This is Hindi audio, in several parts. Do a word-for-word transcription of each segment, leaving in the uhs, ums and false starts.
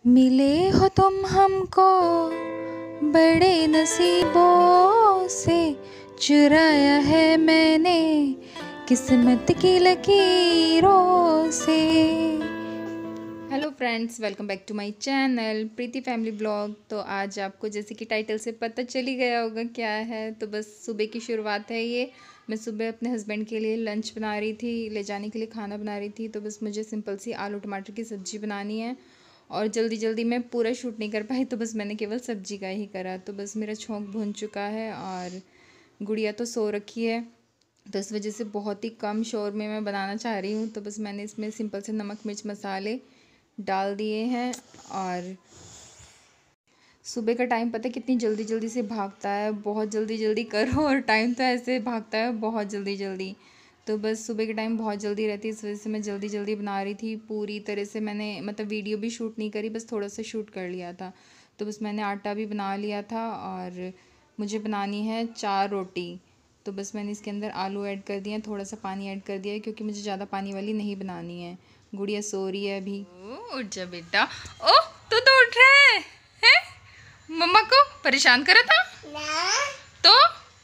मिले हो तुम हमको बड़े नसीबों से, चुराया है मैंने किस्मत की लकीरों से। Hello friends, welcome back to my channel Preeti family blog. तो आज आपको जैसे कि टाइटल से पता चली गया होगा क्या है, तो बस सुबह की शुरुआत है ये। मैं सुबह अपने हस्बैंड के लिए लंच बना रही थी, ले जाने के लिए खाना बना रही थी। तो बस मुझे सिंपल सी आलू टमाटर की सब्ज़ी बनानी है और जल्दी जल्दी मैं पूरा शूट नहीं कर पाई, तो बस मैंने केवल सब्जी का ही करा। तो बस मेरा छोंक भुन चुका है और गुड़िया तो सो रखी है, तो इस वजह से बहुत ही कम शोर में मैं बनाना चाह रही हूँ। तो बस मैंने इसमें सिंपल से नमक मिर्च मसाले डाल दिए हैं। और सुबह का टाइम पता है कितनी जल्दी जल्दी से भागता है, बहुत जल्दी जल्दी करो और टाइम तो ऐसे भागता है बहुत जल्दी जल्दी। तो बस सुबह के टाइम बहुत जल्दी रहती है, इस वजह से मैं जल्दी जल्दी बना रही थी। पूरी तरह से मैंने मतलब वीडियो भी शूट नहीं करी, बस थोड़ा सा शूट कर लिया था। तो बस मैंने आटा भी बना लिया था और मुझे बनानी है चार रोटी। तो बस मैंने इसके अंदर आलू ऐड कर दिए हैं, थोड़ा सा पानी ऐड कर दिया है क्योंकि मुझे ज़्यादा पानी वाली नहीं बनानी है। गुड़िया सो रही है अभी। ओ उठ जा बेटा। ओ तू तो उठ रहा है, है? मम्मा को परेशान करा था ना? तो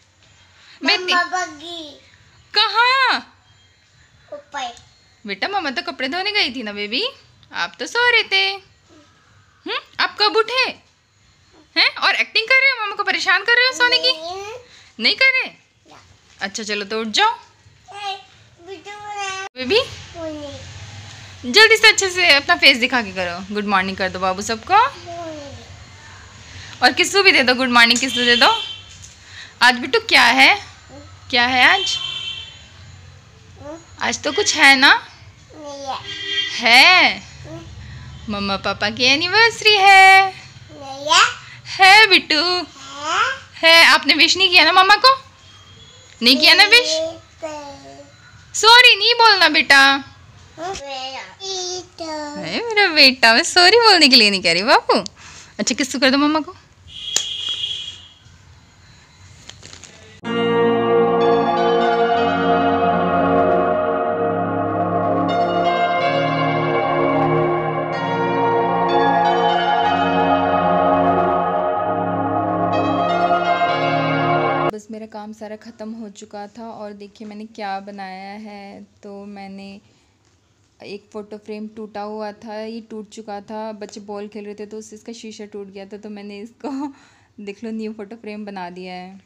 कहाँ ऊपर बेटा? मम्मा तो कपड़े धोने गई थी ना बेबी, आप तो सो रहे थे। हम्म आप कब उठे हैं और एक्टिंग कर रहे हो? मम्मा को परेशान कर रहे हो सोने की? नहीं कर रहे? अच्छा चलो तो उठ जाओ बेबी, जल्दी से अच्छे से अपना फेस दिखा के करो। गुड मॉर्निंग कर दो बाबू सबको, और किस्सू भी दे दो। गुड मॉर्निंग किस्सू दे दो। आज बिट्टू क्या है, क्या है आज? आज तो कुछ है ना? है मम्मा पापा की एनिवर्सरी है। है बिट्टू, है। आपने विश नहीं किया ना मम्मा को? नहीं किया ना विश? सॉरी नहीं बोलना बेटा। है मेरा बेटा, मैं सॉरी बोलने के लिए नहीं कह रही बाबू। अच्छा किस्सू कर दो मम्मा को। बस मेरा काम सारा ख़त्म हो चुका था और देखिए मैंने क्या बनाया है। तो मैंने एक फ़ोटो फ्रेम टूटा हुआ था, ये टूट चुका था, बच्चे बॉल खेल रहे थे तो उससे इसका शीशा टूट गया था, तो मैंने इसको देख लो न्यू फ़ोटो फ्रेम बना दिया है।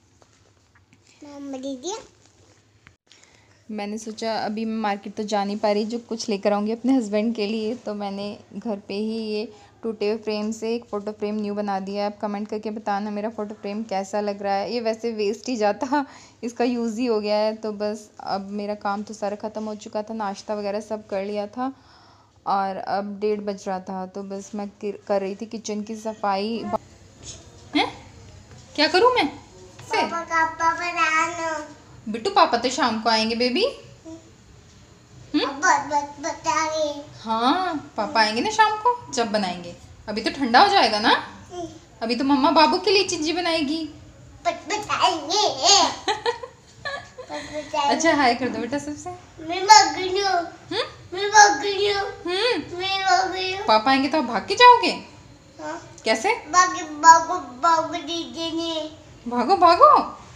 मैंने सोचा अभी मैं मार्केट तो जा नहीं पा रही, जो कुछ लेकर आऊँगी अपने हस्बैंड के लिए, तो मैंने घर पे ही ये टूटे हुए फ्रेम से एक फ़ोटो फ्रेम न्यू बना दिया है। आप कमेंट करके बताना मेरा फ़ोटो फ्रेम कैसा लग रहा है। ये वैसे वेस्ट ही जाता, इसका यूज़ ही हो गया है। तो बस अब मेरा काम तो सारा ख़त्म हो चुका था, नाश्ता वगैरह सब कर लिया था और अब डेढ़ बज रहा था। तो बस मैं कर रही थी किचन की सफाई। हैं क्या करूँ मैं से? बिट्टू पापा तो शाम को आएंगे बेबी। हाँ पापा आएंगे ना शाम को, जब बनाएंगे। अभी तो ठंडा हो जाएगा ना, अभी तो मम्मा बाबू के लिए चीज़ी बनाएगी। अच्छा हाय कर दो बेटा सबसे। पापा आएंगे तो आप भाग के जाओगे? हाँ? कैसे? भागो भागो भागो।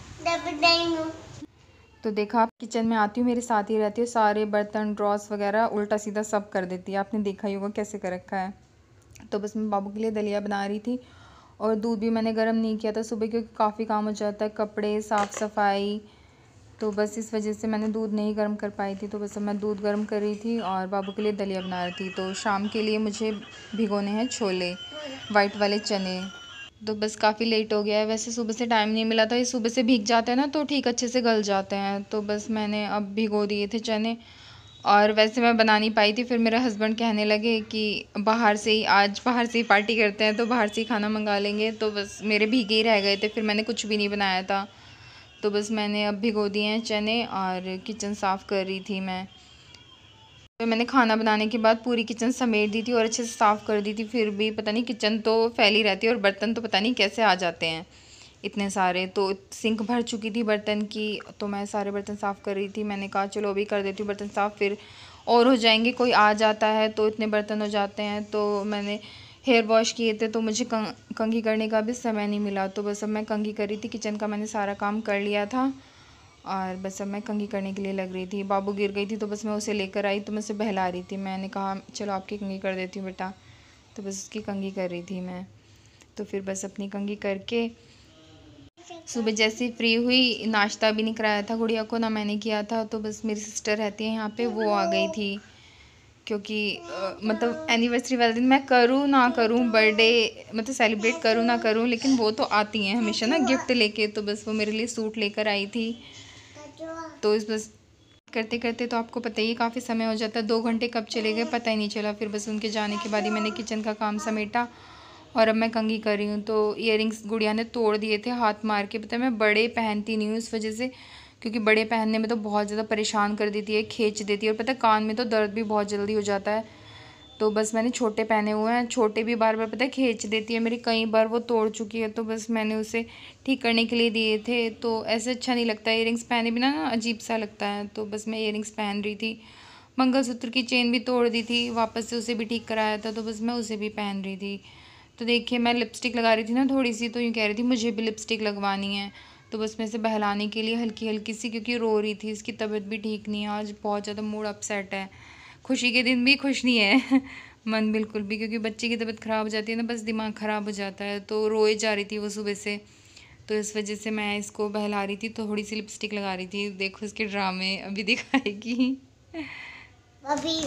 तो देखा, आप किचन में आती हूँ मेरे साथ ही रहती है, सारे बर्तन ड्रॉस वगैरह उल्टा सीधा सब कर देती है। आपने देखा ही होगा कैसे कर रखा है। तो बस मैं बाबू के लिए दलिया बना रही थी और दूध भी मैंने गर्म नहीं किया था सुबह, क्योंकि काफ़ी काम हो जाता है, कपड़े साफ़ सफाई, तो बस इस वजह से मैंने दूध नहीं गर्म कर पाई थी। तो बस मैं दूध गर्म कर रही थी और बाबू के लिए दलिया बना रही थी। तो शाम के लिए मुझे भिगोने हैं छोले, वाइट वाले चने। तो बस काफ़ी लेट हो गया है, वैसे सुबह से टाइम नहीं मिला था। ये सुबह से भीग जाते हैं ना तो ठीक अच्छे से गल जाते हैं। तो बस मैंने अब भिगो दिए थे चने, और वैसे मैं बना नहीं पाई थी। फिर मेरे हस्बैंड कहने लगे कि बाहर से ही, आज बाहर से ही पार्टी करते हैं तो बाहर से ही खाना मंगा लेंगे। तो बस मेरे भीगे ही रह गए थे, फिर मैंने कुछ भी नहीं बनाया था। तो बस मैंने अब भिगो दिए हैं चने और किचन साफ़ कर रही थी मैं। तो मैंने खाना बनाने के बाद पूरी किचन समेट दी थी और अच्छे से साफ़ कर दी थी, फिर भी पता नहीं किचन तो फैली रहती है और बर्तन तो पता नहीं कैसे आ जाते हैं इतने सारे। तो सिंक भर चुकी थी बर्तन की, तो मैं सारे बर्तन साफ़ कर रही थी। मैंने कहा चलो अभी कर देती हूँ बर्तन साफ़, फिर और हो जाएंगे, कोई आ जाता है तो इतने बर्तन हो जाते हैं। तो मैंने हेयर वॉश किए थे तो मुझे कंघी करने का भी समय नहीं मिला, तो बस अब मैं कंघी कर रही थी। किचन का मैंने सारा काम कर लिया था और बस अब मैं कंघी करने के लिए लग रही थी। बाबू गिर गई थी तो बस मैं उसे लेकर आई, तो मैं उसे बहला रही थी। मैंने कहा चलो आपकी कंघी कर देती हूँ बेटा, तो बस उसकी कंघी कर रही थी मैं। तो फिर बस अपनी कंघी करके सुबह जैसे ही फ्री हुई, नाश्ता भी नहीं कराया था गुड़िया को, ना मैंने किया था। तो बस मेरी सिस्टर रहती है यहाँ पे, वो आ गई थी क्योंकि आ, मतलब एनिवर्सरी वाले दिन मैं करूँ ना करूँ, बर्थडे मतलब सेलिब्रेट करूँ ना करूँ, लेकिन वो तो आती हैं हमेशा ना गिफ्ट लेके। तो बस वो मेरे लिए सूट लेकर आई थी। तो इस बस करते करते तो आपको पता ही है काफ़ी समय हो जाता है, दो घंटे कब चले गए पता ही नहीं चला। फिर बस उनके जाने के बाद ही मैंने किचन का काम समेटा और अब मैं कंघी कर रही हूँ। तो इयररिंग्स गुड़िया ने तोड़ दिए थे हाथ मार के। पता है मैं बड़े पहनती नहीं हूँ इस वजह से, क्योंकि बड़े पहनने में तो बहुत ज़्यादा परेशान कर देती है, खींच देती है, और पता है कान में तो दर्द भी बहुत जल्दी हो जाता है। तो बस मैंने छोटे पहने हुए हैं, छोटे भी बार बार पता है खींच देती है मेरी, कई बार वो तोड़ चुकी है। तो बस मैंने उसे ठीक करने के लिए दिए थे। तो ऐसे अच्छा नहीं लगता इयररिंग्स पहने बिना ना, अजीब सा लगता है। तो बस मैं इयररिंग्स पहन रही थी। मंगलसूत्र की चेन भी तोड़ दी थी, वापस से उसे भी ठीक कराया था, तो बस मैं उसे भी पहन रही थी। तो देखिए मैं लिपस्टिक लगा रही थी ना थोड़ी सी, तो यूँ कह रही थी मुझे भी लिपस्टिक लगवानी है। तो बस मैं इसे बहलाने के लिए हल्की हल्की सी, क्योंकि रो रही थी, इसकी तबीयत भी ठीक नहीं है, आज बहुत ज़्यादा मूड अपसेट है। खुशी के दिन भी खुश नहीं है मन बिल्कुल भी, क्योंकि बच्चे की तबीयत ख़राब हो जाती है ना, बस दिमाग ख़राब हो जाता है। तो रोए जा रही थी वो सुबह से, तो इस वजह से मैं इसको बहला रही थी, थोड़ी सी लिपस्टिक लगा रही थी। देखो इसके ड्रामे अभी दिखाएगी अभी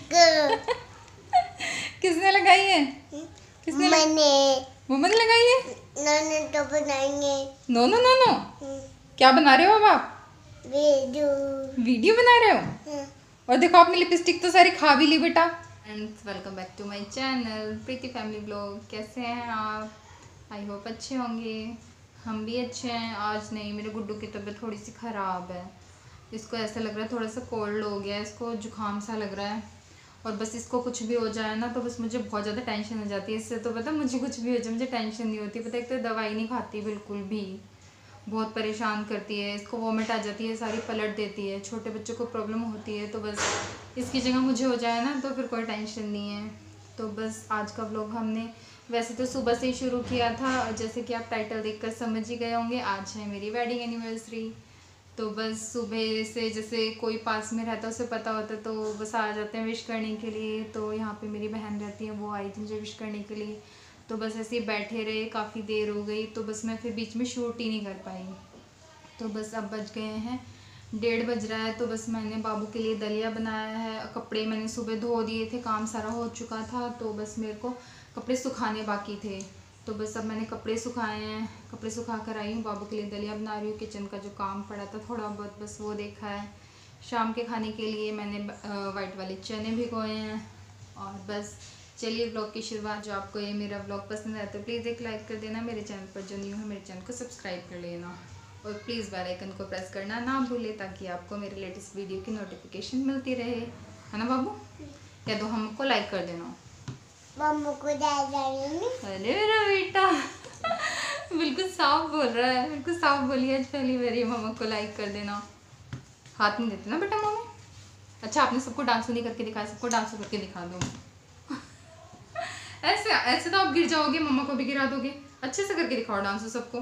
किसने लगाई है? किसने मैंने मम्मा ने लगाई है? नोनो तो बनाएंगे। नो नो नो नो क्या बना रहे हो अब आप? वीडियो वीडियो बना रहे हो? और देखो आपने लिपस्टिक तो सारी खा भी ली बेटा। Friends welcome back to my channel Preeti family blog. कैसे हैं आप? आई होप अच्छे होंगे, हम भी अच्छे हैं। आज नहीं, मेरे गुड्डू की तबीयत थोड़ी सी ख़राब है, इसको ऐसा लग रहा है थोड़ा सा कोल्ड हो गया है, इसको जुकाम सा लग रहा है। और बस इसको कुछ भी हो जाए ना तो बस मुझे बहुत ज़्यादा टेंशन हो जाती है। इससे तो पता मुझे कुछ भी हो जाए मुझे टेंशन नहीं होती। पता एक तो दवाई नहीं खाती बिल्कुल भी, बहुत परेशान करती है, इसको वॉमिट आ जाती है, सारी पलट देती है। छोटे बच्चों को प्रॉब्लम होती है, तो बस इसकी जगह मुझे हो जाए ना तो फिर कोई टेंशन नहीं है। तो बस आज का व्लॉग हमने वैसे तो सुबह से ही शुरू किया था, जैसे कि आप टाइटल देखकर समझ ही गए होंगे, आज है मेरी वेडिंग एनिवर्सरी। तो बस सुबह से जैसे कोई पास में रहता है उसे पता होता है तो बस आ जाते हैं विश करने के लिए। तो यहाँ पे मेरी बहन रहती है, वो आई थी मुझे विश करने के लिए। तो बस ऐसे ही बैठे रहे, काफ़ी देर हो गई, तो बस मैं फिर बीच में शूट ही नहीं कर पाई। तो बस अब बज गए हैं डेढ़ बज रहा है। तो बस मैंने बाबू के लिए दलिया बनाया है, कपड़े मैंने सुबह धो दिए थे, काम सारा हो चुका था। तो बस मेरे को कपड़े सुखाने बाकी थे, तो बस अब मैंने कपड़े सुखाए हैं, कपड़े सुखा कर आई हूँ। बाबू के लिए दलिया बना रही हूँ, किचन का जो काम पड़ा था थोड़ा बहुत बस वो देखा है। शाम के खाने के लिए मैंने वाइट वाले चने भिगोए हैं। और बस चलिए व्लॉग की शुरुआत। जो आपको ये मेरा व्लॉग पसंद है तो प्लीज़ एक लाइक कर देना, मेरे चैनल पर जो न्यू है मेरे चैनल को सब्सक्राइब कर लेना, और प्लीज़ बेल आइकन को प्रेस करना ना भूले, ताकि आपको मेरे लेटेस्ट वीडियो की नोटिफिकेशन मिलती रहे, है ना बाबू? या तो हमको लाइक कर देना। मम्मा को अरे मेरा बेटा बिल्कुल साफ बोल रहा है, बिल्कुल साफ बोलिए आज पहली बार। मम्मा को लाइक कर देना। हाथ नहीं देते ना बेटा मम्मी। अच्छा आपने सबको डांस नहीं करके दिखाया, सबको डांस करके दिखा दो ऐसे ऐसे तो आप गिर जाओगे, मम्मा को भी गिरा दोगे। अच्छे से करके दिखाओ डांस सबको।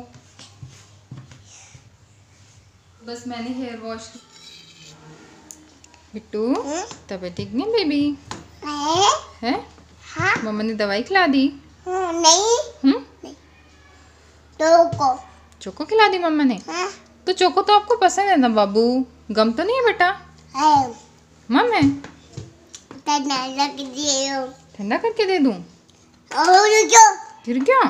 बस मैंने हेयर वॉश बिट्टू तबीयत ठीक नहीं बेबी है? हाँ? मम्मा ने दवाई खिला दी? नहीं। हम्म चोको चोको खिला दी मम्मा ने? हाँ? तो चोको तो आपको पसंद है ना बाबू, गम तो नहीं है बेटा? है मम्मी ठंडा करके दे, ठंडा करके दे दूं? गिर गया?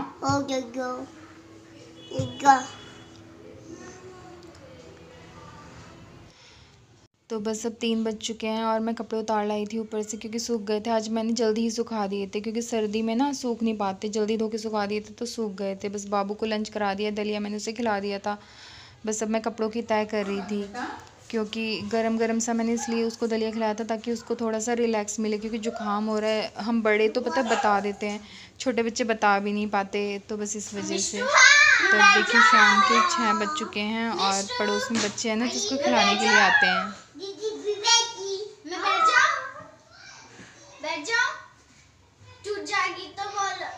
तो बस अब तीन बज चुके हैं और मैं कपड़े उतार लाई थी ऊपर से, क्योंकि सूख गए थे। आज मैंने जल्दी ही सुखा दिए थे, क्योंकि सर्दी में ना सूख नहीं पाते, जल्दी धो के सुखा दिए थे तो सूख गए थे। बस बाबू को लंच करा दिया, दलिया मैंने उसे खिला दिया था। बस अब मैं कपड़ों की तय कर रही थी, क्योंकि गरम गरम सा मैंने इसलिए उसको दलिया खिलाया था ताकि उसको थोड़ा सा रिलैक्स मिले, क्योंकि जुकाम हो रहा है। हम बड़े तो पता बता देते हैं, छोटे बच्चे बता भी नहीं पाते, तो बस इस वजह से। तो देखिए शाम के छः बज चुके हैं और पड़ोस में बच्चे हैं ना जिसको खिलाने के लिए आते हैं। बैठ जाओ, बैठ जाओ, टूट जाएगी तो बोलो।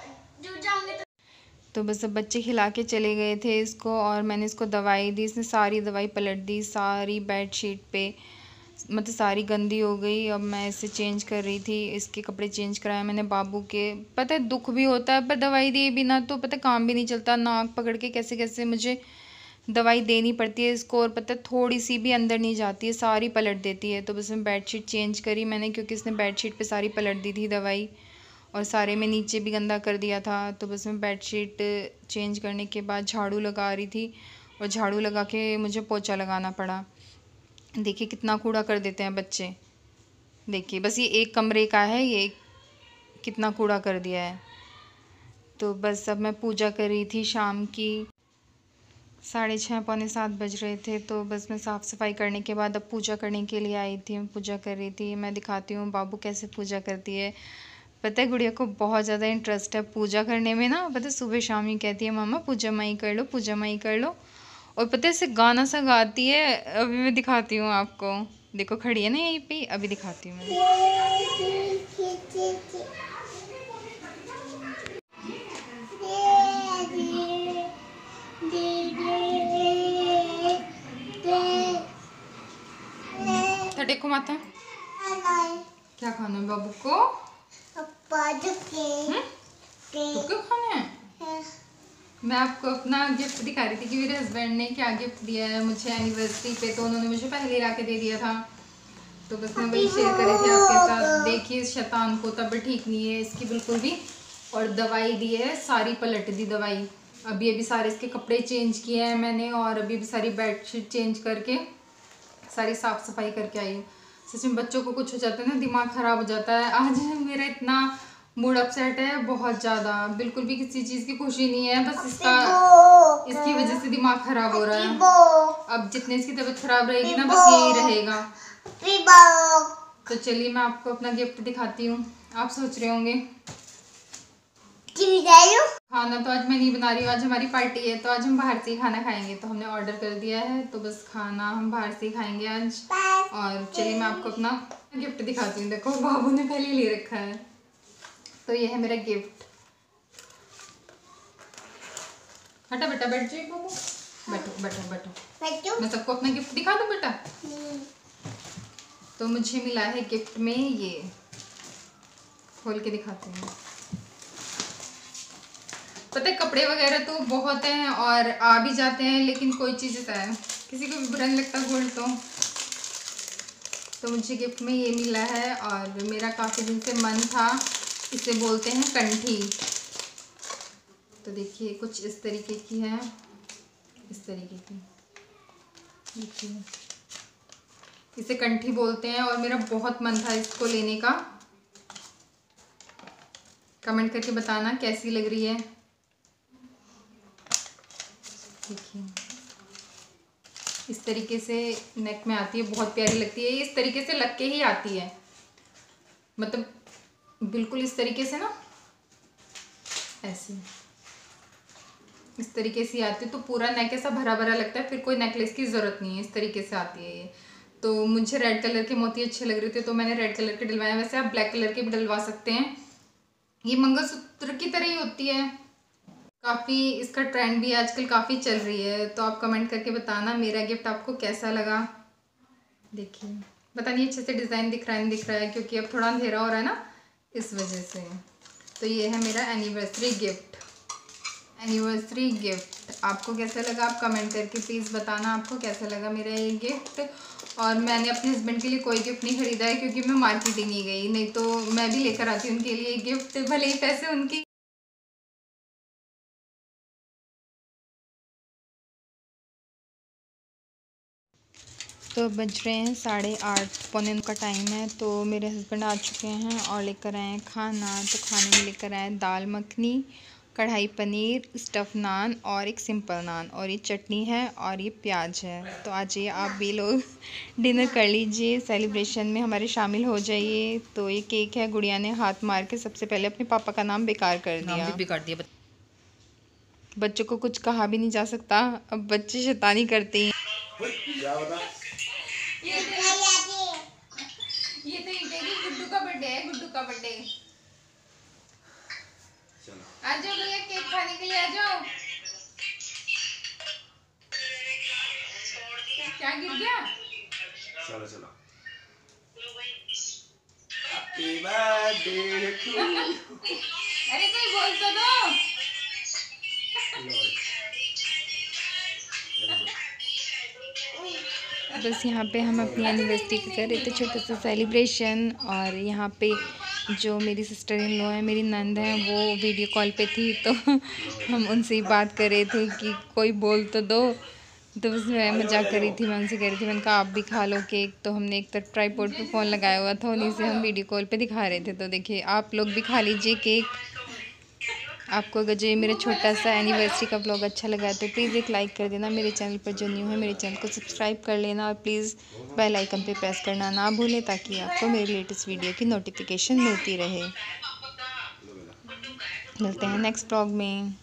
तो बस अब बच्चे खिला के चले गए थे इसको और मैंने इसको दवाई दी। इसने सारी दवाई पलट दी, सारी बेडशीट पे, मतलब सारी गंदी हो गई। अब मैं इसे चेंज कर रही थी, इसके कपड़े चेंज कराए मैंने बाबू के। पता है दुख भी होता है, पर दवाई दिए बिना तो पता है काम भी नहीं चलता। नाक पकड़ के कैसे कैसे मुझे दवाई देनी पड़ती है इसको, और पता है थोड़ी सी भी अंदर नहीं जाती है, सारी पलट देती है। तो बस मैं बेडशीट चेंज करी मैंने, क्योंकि इसने बेडशीट पे सारी पलट दी थी दवाई, और सारे में नीचे भी गंदा कर दिया था। तो बस मैं बेडशीट चेंज करने के बाद झाड़ू लगा रही थी, और झाड़ू लगा के मुझे पोछा लगाना पड़ा। देखिए कितना कूड़ा कर देते हैं बच्चे। देखिए बस ये एक कमरे का है, ये कितना कूड़ा कर दिया है। तो बस अब मैं पूजा कर रही थी शाम की, साढ़े छः पौने सात बज रहे थे। तो बस मैं साफ़ सफाई करने के बाद अब पूजा करने के लिए आई थी। मैं पूजा कर रही थी, मैं दिखाती हूँ बाबू कैसे पूजा करती है। पता है गुड़िया को बहुत ज़्यादा इंटरेस्ट है पूजा करने में ना। पता है सुबह शाम ही कहती है मामा पूजा माई कर लो, पूजा माई कर लो। और पता है इसे गाना सा गाती है। अभी मैं दिखाती हूँ आपको, देखो खड़ी है ना यहीं पे, अभी दिखाती हूँ मैं। देखो माता क्या खाना है बाबू को? तो क्यों खाना है? मैं आपको अपना गिफ्ट दिखा रही थी कि मेरे हस्बैंड ने क्या गिफ्ट दिया है मुझे एनिवर्सरी पे। तो उन्होंने मुझे पहले ला के दे दिया था, तो बस मैं वही शेयर कर रही थी आपके साथ। देखिए इस शैतान को, तबीयत ठीक नहीं है इसकी बिल्कुल भी, और दवाई दी है, सारी पलट दी दवाई। अभी अभी सारे इसके कपड़े चेंज किए हैं मैंने, और अभी भी सारी बेडशीट चेंज करके सारी साफ़ सफाई करके आई हूँ। सच में बच्चों को कुछ हो जाता है ना, दिमाग ख़राब हो जाता है। आज मेरा इतना मूड अपसेट है बहुत ज़्यादा, बिल्कुल भी किसी चीज़ की खुशी नहीं है, बस इसका इसकी वजह से दिमाग ख़राब हो रहा है। अब जितने इसकी तबीयत ख़राब रहेगी ना बस यही रहेगा। तो चलिए मैं आपको अपना गिफ्ट दिखाती हूँ। आप सोच रहे होंगे खाना तो आज मैं नहीं बना रही हूँ, आज हमारी पार्टी है तो आज हम बाहर से ही खाना खाएंगे। तो हमने ऑर्डर कर दिया है, तो बस खाना हम बाहर से ही खाएंगे आज। और चलिए मैं आपको अपना गिफ्ट दिखाती हूँ। देखो बाबू ने पहले ही ले रखा है। तो ये है मेरा गिफ्ट। हटा बेटा, बैठ जाइए बाबू, बैठो बैठो बैठो। मैं सबको अपना गिफ्ट दिखा दूँ बेटा। तो मुझे मिला है गिफ्ट में ये, खोल के दिखाती हूँ। पता है कपड़े वगैरह तो बहुत हैं और आ भी जाते हैं, लेकिन कोई चीज़ ऐसा है किसी को भी बुरा नहीं लगता गोल्ड तो तो मुझे गिफ्ट में ये मिला है। और मेरा काफ़ी दिन से मन था, इसे बोलते हैं कंठी। तो देखिए कुछ इस तरीके की है, इस तरीके की देखिए, इसे कंठी बोलते हैं। और मेरा बहुत मन था इसको लेने का। कमेंट करके बताना कैसी लग रही है। देखिए इस तरीके से नेक में आती है, बहुत प्यारी लगती है। इस तरीके से लग के ही आती है, मतलब बिल्कुल इस तरीके से ना, ऐसे इस तरीके से आती है। तो पूरा नेक ऐसा भरा भरा लगता है, फिर कोई नेकलेस की ज़रूरत नहीं है, इस तरीके से आती है ये। तो मुझे रेड कलर के मोती अच्छे लग रहे थे तो मैंने रेड कलर के डलवाए। वैसे आप ब्लैक कलर के भी डलवा सकते हैं, ये मंगलसूत्र की तरह ही होती है। काफ़ी इसका ट्रेंड भी आजकल काफ़ी चल रही है। तो आप कमेंट करके बताना मेरा गिफ्ट आपको कैसा लगा। देखिए पता नहीं अच्छे से डिज़ाइन दिख रहा है नहीं दिख रहा है, क्योंकि अब थोड़ा अंधेरा हो रहा है ना, इस वजह से। तो ये है मेरा एनिवर्सरी गिफ्ट। एनिवर्सरी गिफ्ट आपको कैसा लगा आप कमेंट करके प्लीज़ बताना आपको कैसा लगा मेरा ये गिफ्ट। और मैंने अपने हस्बैंड के लिए कोई गिफ्ट नहीं खरीदा है, क्योंकि मैं मार्केट ही नहीं गई, नहीं तो मैं भी लेकर आती उनके लिए गिफ्ट, भले ही पैसे उनकी। तो बज रहे हैं साढ़े आठ, पौने नौ का टाइम है। तो मेरे हस्बैंड आ चुके हैं और लेकर आए हैं खाना। तो खाने में लेकर आए दाल मखनी, कढ़ाई पनीर, स्टफ़ नान और एक सिंपल नान, और ये चटनी है और ये प्याज है। तो आ जाइए आप भी लोग डिनर कर लीजिए, सेलिब्रेशन में हमारे शामिल हो जाइए। तो ये केक है, गुड़िया ने हाथ मार के सबसे पहले अपने पापा का नाम बेकार कर दिया, नाम भी बेकार दिया। बच्चों को कुछ कहा भी नहीं जा सकता, अब बच्चे शैतानी करते हैं। ये ये तो इटेगी, गुड्डू का बर्थडे है, गुड्डू का बर्थडे। आज जो भैया केक खाने के लिए आ जाओ। क्या गिर गया? चलो चलो। Happy birthday to you. अरे कोई बोल तो दो। बस यहाँ पे हम अपनी एनिवर्सरी का कर रहे थे छोटा सा सेलिब्रेशन, और यहाँ पे जो मेरी सिस्टर इन लॉ है, मेरी नंद है, वो वीडियो कॉल पे थी, तो हम उनसे ही बात कर रहे थे कि कोई बोल तो दो। तो बस मैं मजाक कर रही थी, मैं उनसे कह रही थी, मैंने कहा आप भी खा लो केक। तो हमने एक तरफ ट्राईपोड पे फ़ोन लगाया हुआ था, उन्हीं से हम वीडियो कॉल पे दिखा रहे थे। तो देखिए आप लोग भी खा लीजिए केक। आपको अगर जो ये मेरा छोटा सा एनिवर्सरी का ब्लॉग अच्छा लगा है तो प्लीज़ एक लाइक कर देना। मेरे चैनल पर जो न्यू है मेरे चैनल को सब्सक्राइब कर लेना, और प्लीज़ बेल आइकन पे प्रेस करना ना भूलें, ताकि आपको मेरी लेटेस्ट वीडियो की नोटिफिकेशन मिलती रहे। मिलते हैं नेक्स्ट ब्लॉग में।